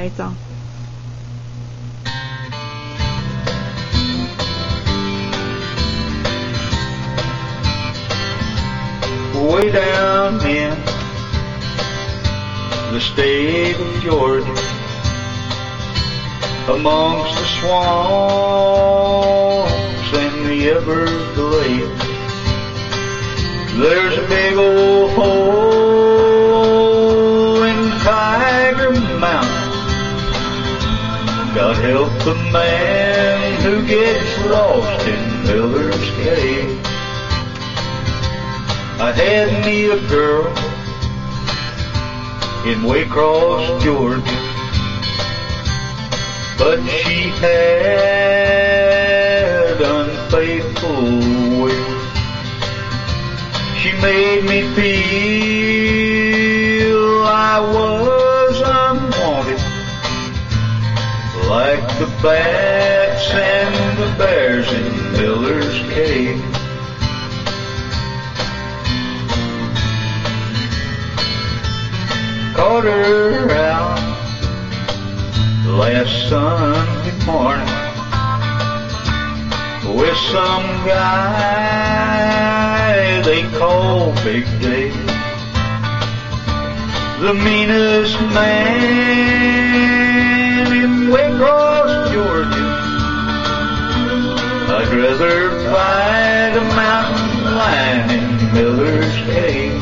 Right on. Way down in the state of Georgia, amongst the swamps and the Everglades, there's a big old hole in Tiger Mountain. God help the man who gets lost in Miller's Cave. I had me a girl in Waycross, Georgia, but she had unfaithful ways. She made me feel I was unwanted, like the bats and the bears in Miller's Cave. Caught her out last Sunday morning with some guy they call Big Dave, the meanest man in Waycross, Georgia. I'd rather fight a mountain lion in Miller's Cave.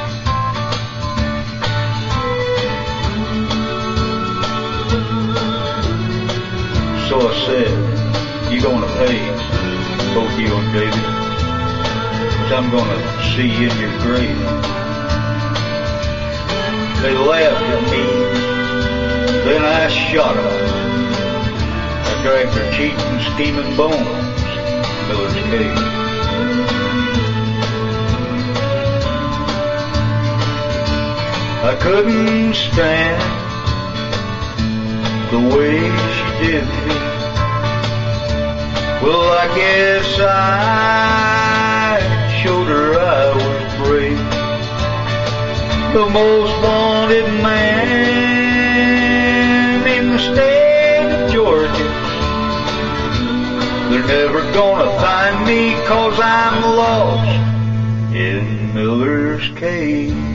So I said, you're gonna pay, both you and David, 'cause I'm gonna see you in your grave. They laughed at me, then I shot them. I dragged their cheating, scheming bones, Miller's Cave. I couldn't stand the way she did me. Well, I guess I showed her I was brave. The most wanted man in the state of Georgia. They're never gonna find me 'cause I'm lost in Miller's Cave.